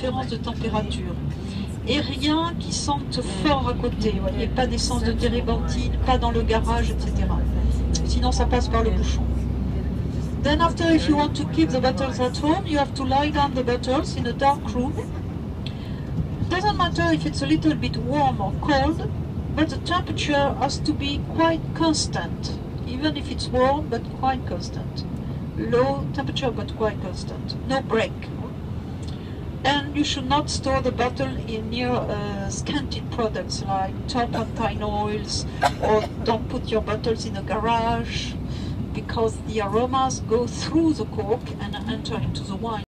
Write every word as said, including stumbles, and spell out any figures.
différence de température. Et rien qui sente fort à côté, vous voyez, pas d'essence de térébenthine, pas dans le garage, et cetera. Sinon ça passe par le bouchon. Then after, if you want to keep the bottles at home, you have to lie down the bottles in a dark room. Doesn't matter if it's a little bit warm or cold, but the temperature has to be quite constant, even if it's warm, but quite constant. Low temperature, but quite constant. No break. And you should not store the bottle in near uh, scented products like turpentine oils, or don't put your bottles in a garage, because the aromas go through the cork and enter into the wine.